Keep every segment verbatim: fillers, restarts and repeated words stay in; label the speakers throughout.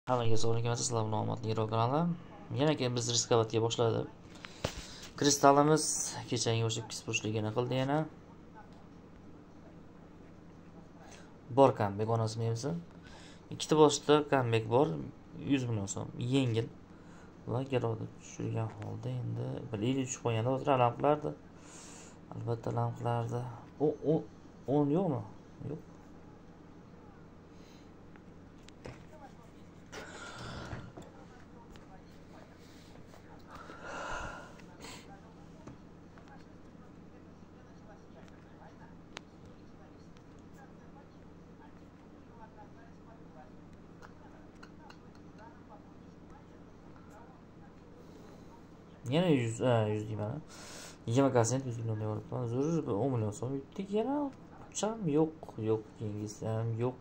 Speaker 1: Hammaga sog'lik emas, sizlar bilan omadli Hero kanali. Yana keyin biz riskovatga boshladi. Kristalimiz kechagi o'sha ikki burchligini qildi yana. Bor comeback onasi mevzi. Ikkita boshda comeback bor. yuz million so'm. Yengil. Va garovda tushirgan holda endi bir ellik tushib qo'yganda hozir alam qilardi. Albatta alam qilardi. O o o'n yo'qmi? Yo'q. Yana yuz, ha, yuz deyman. yigirma prosent yuz million deyapman. Zo'r o'n million so'm yutdik yana. Cham yo'q, yo'q, keyingisi ham yo'q.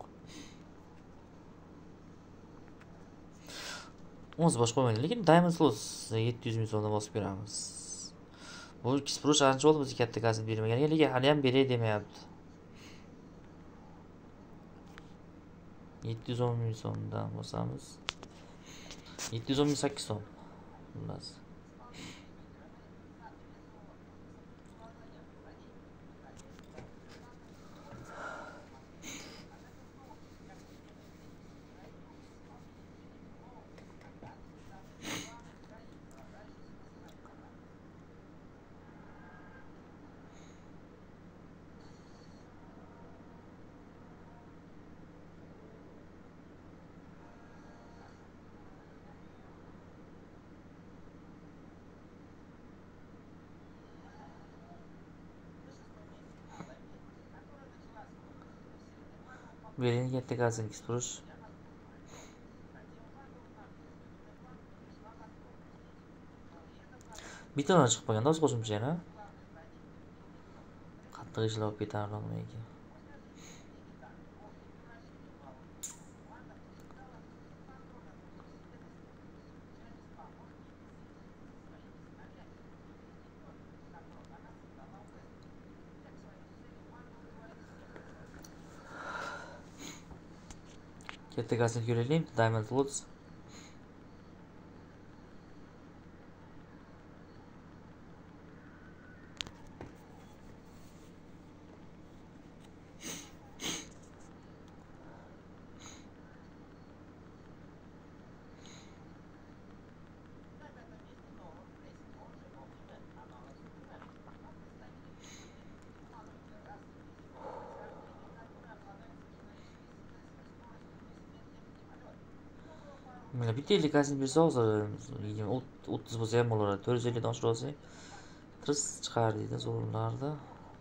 Speaker 1: O'z bosh qo'ymaydi, lekin Diamond Plus yetti yuz ming so'mdan bosib beramiz. Bu ikki purush ancha bo'ldi bizga katta kasb bermagan, lekin hali ham beray demayapti. yetti yuz o'n ming so'mdan bosamiz. yetti yuz o'n ming sakkiz so'm. Xullas. Bering katta kasb ikki purush. Bittadan chiqib qolganda o'z qo'shimcha yana. Qattiq ishlar olib ketardi ekan. Katta kasb ko'raylik. Diamond Plus. Mana bitta ellik kasb bersa hozir o'ttiz bo'lsa ham bo'laveradi. to'rt yuz ellik dan oshirib olsak, tirs chiqar deydi zo'rlardi.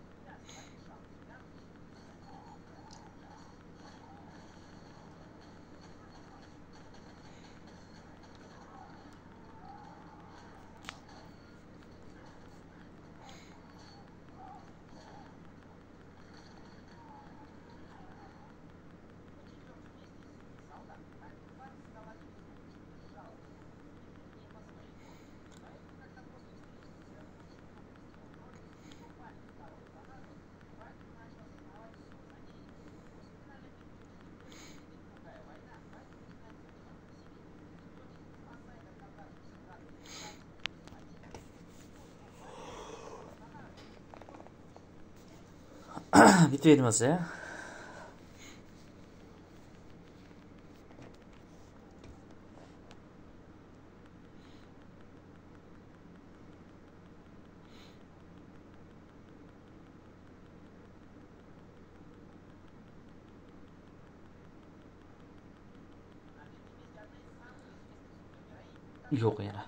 Speaker 1: Bitta bermasa ya. Yo'q yana.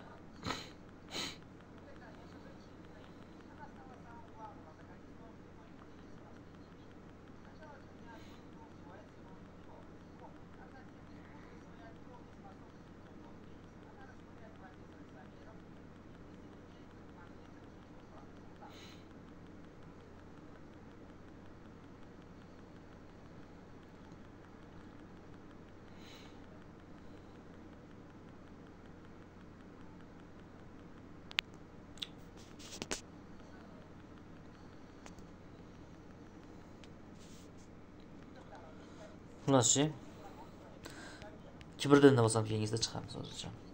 Speaker 1: Xullas-chi, kibrdandan bo'lsam keyingizda chiqamiz hozircha.